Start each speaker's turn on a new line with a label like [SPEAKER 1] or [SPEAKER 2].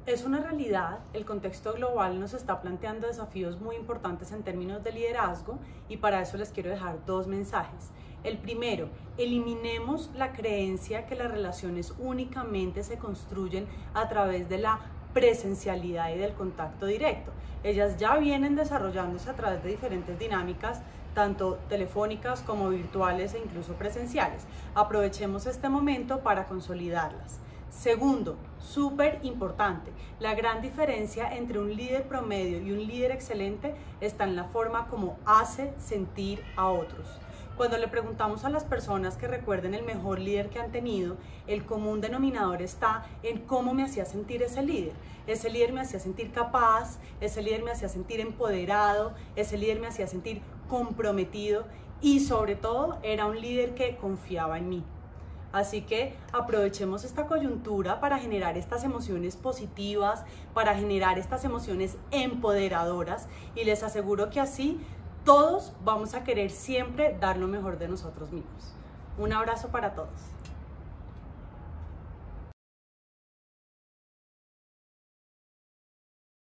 [SPEAKER 1] Es una realidad, el contexto global nos está planteando desafíos muy importantes en términos de liderazgo y para eso les quiero dejar dos mensajes. El primero, eliminemos la creencia que las relaciones únicamente se construyen a través de la presencialidad y del contacto directo. Ellas ya vienen desarrollándose a través de diferentes dinámicas, tanto telefónicas como virtuales e incluso presenciales. Aprovechemos este momento para consolidarlas. Segundo, súper importante, la gran diferencia entre un líder promedio y un líder excelente está en la forma como hace sentir a otros. Cuando le preguntamos a las personas que recuerden el mejor líder que han tenido, el común denominador está en cómo me hacía sentir ese líder. Ese líder me hacía sentir capaz, ese líder me hacía sentir empoderado, ese líder me hacía sentir comprometido y sobre todo era un líder que confiaba en mí. Así que aprovechemos esta coyuntura para generar estas emociones positivas, para generar estas emociones empoderadoras y les aseguro que así todos vamos a querer siempre dar lo mejor de nosotros mismos. Un abrazo para todos.